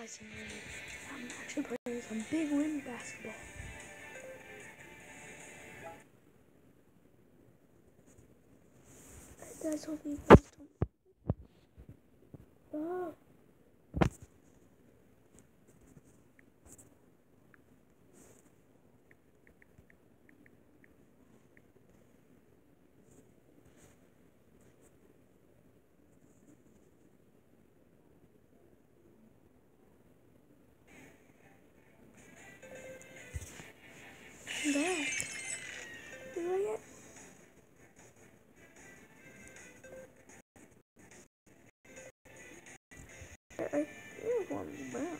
surprisingly, I'm actually playing some big rim basketball. Guys, hope you guys don't. Oh. I'm back. You like it? Uniform is brown.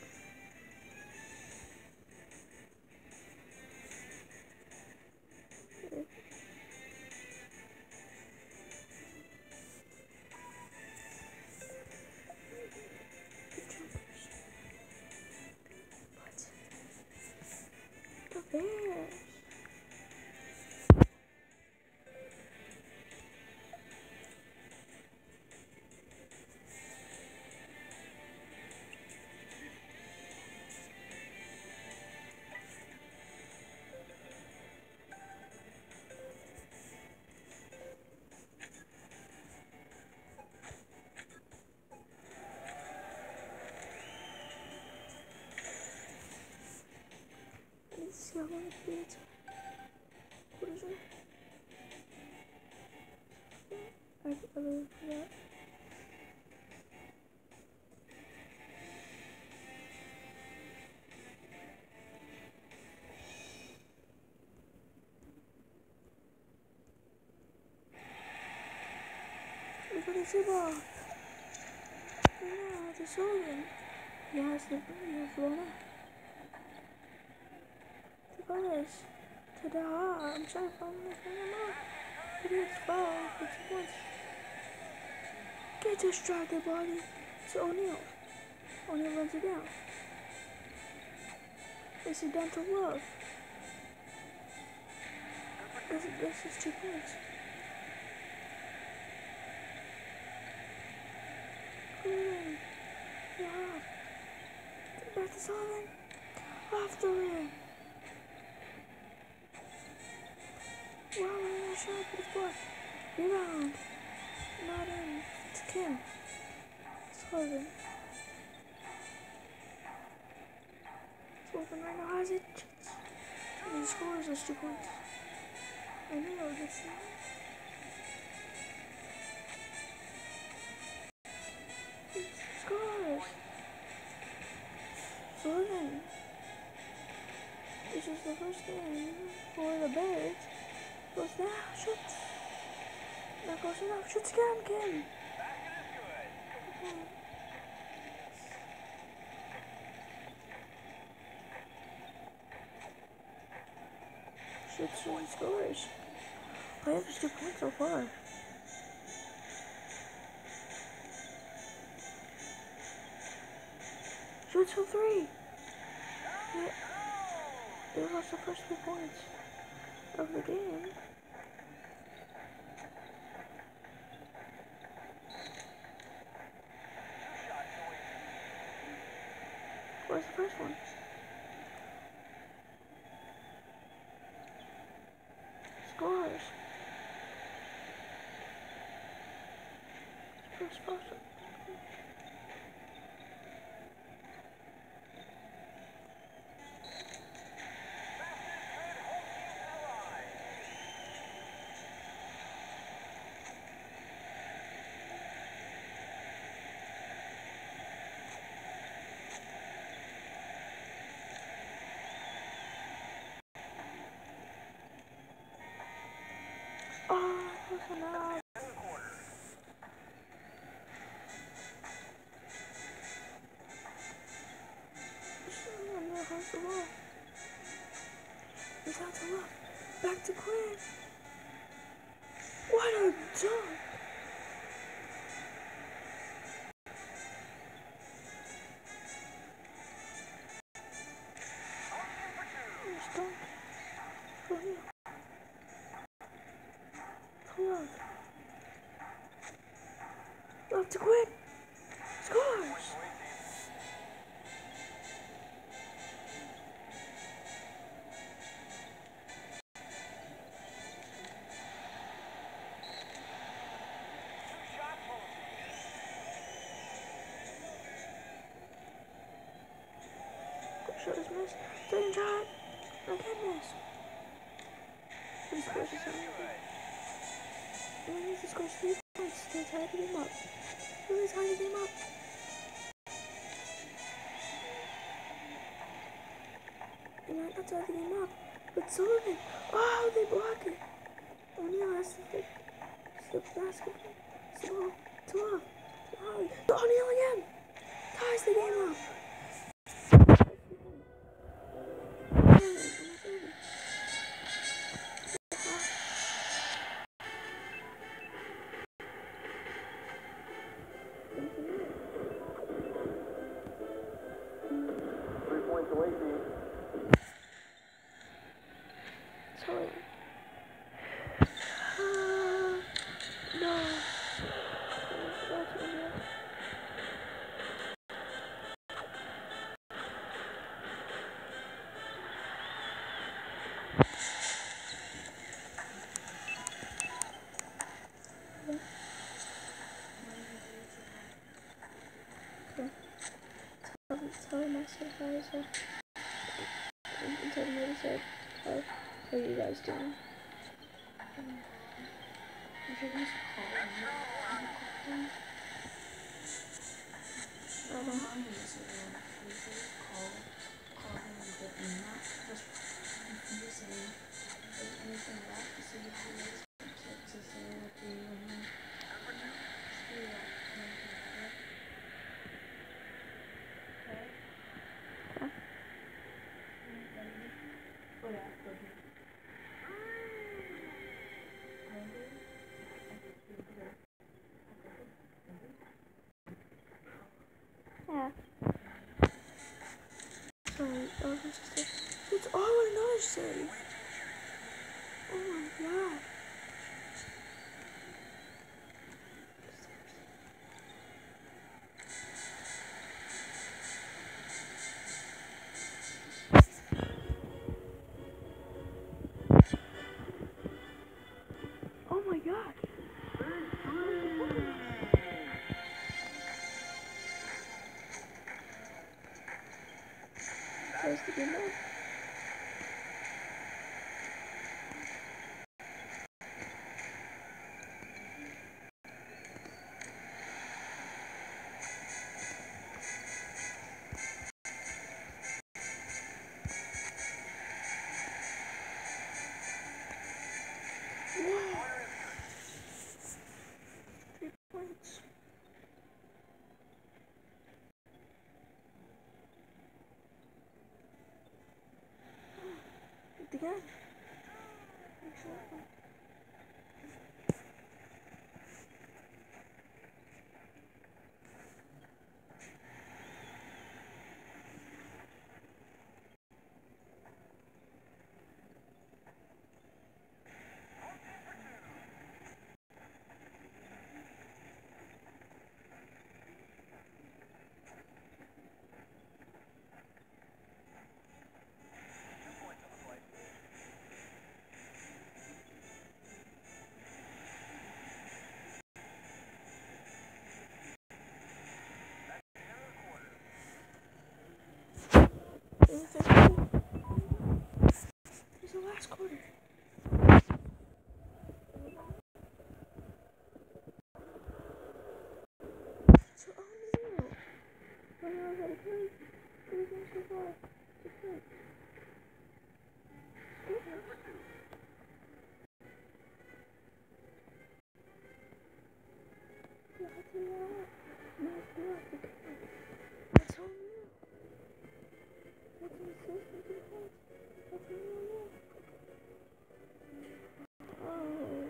The Bears. Let's see how long it. What is it? I really forgot. Look at the tip-off. Yeah, the Sullivan. Yeah, it's the Florida. Guys, ta-da! I'm trying to find this thing out. It is 2 points. Get distracted, buddy. It's O'Neal. O'Neal runs it down. Incidental love. This is 2 points. Green. Yeah. Back to Sullivan. After him. Wow, we're shot for the spot. Rebound. Not in. It's Kim. Sullivan. Sullivan right now has it. And he scores those 2 points. O'Neal gets it. He scores. Sullivan. This is the first game for the Bears. Goes now, shoots. Not close enough. Shoots again, Kim. Shoots and scores. I have 2 points so far. Shoots from 3. Yeah. They lost the first 2 points of the game. Where's the first one? Scores. First post. Oh, close enough. Has the ball. He's out to left. Back to Quinn. What a dunk! Nice dunk. O'Neal. Come on. Left to Quinn. Scores! shot is missed. Second shot. Again miss. He scores his own. And he needs to score 3 points to tie the game up. Really tie the game up. He might not tie the game up. But Sullivan. Oh, they block it. O'Neal has to hit the basketball. It's the ball. To love. O'Neal again. Ties the game up. Sorry. No. Tell him I said hi, so and tell him what he said. How are you guys doing? You should just call him. I don't You should just call him and get me not just say if anything left to see how he is to say what do you and him. Yeah. Sorry, it's all another save. Oh my god. Oh my god. There's the game up. Whoa. 3 points. Again. It's the last quarter. So, oh no. I don't know how to play. Everything's so far. Just play. That's all new. That's an assistant to the points. That's all new. Oh.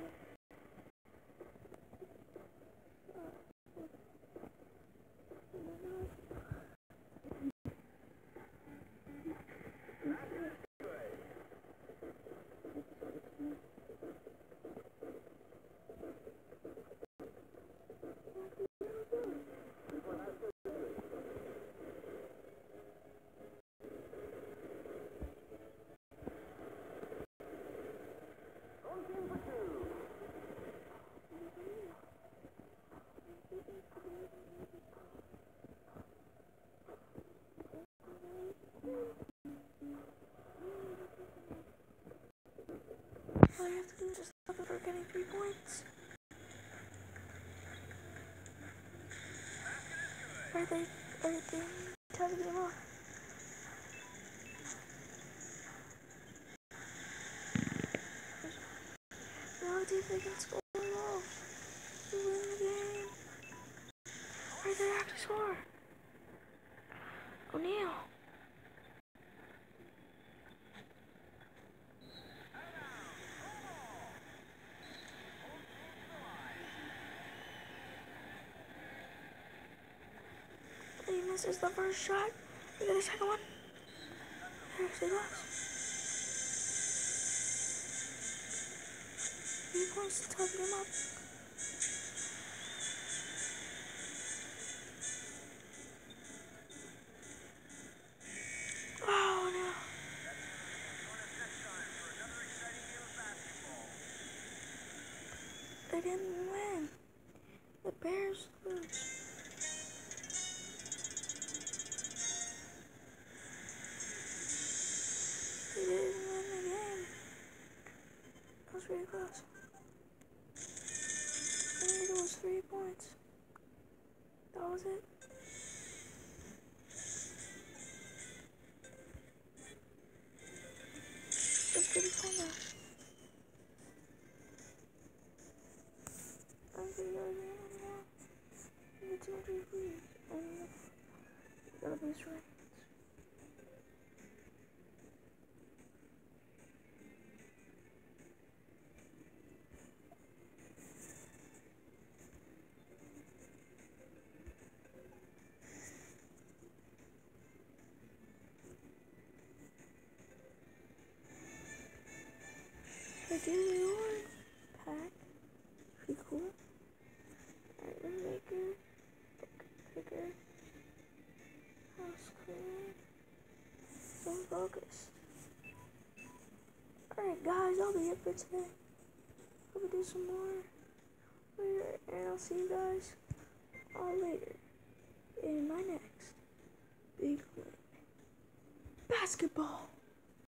Are they trying to get him off? No, dude, they can score a goal to win the game. Or they have to score. O'Neal. He misses the first shot. We get the second one. Yes, he does. 3 points to tie the game up. Oh no. They didn't win. The Bears lose. They didn't win the game. That was really close. I think it was 3 points. That was it. Let's get this one now. I'm gonna go again. You get 200 please. And you gotta be right. I did the orange pack. Pretty cool. Iron maker. Picker. House clean. Some focus. Alright guys, that'll be it for today. Hope we do some more later, and I'll see you guys all later in my next Big Win Basketball.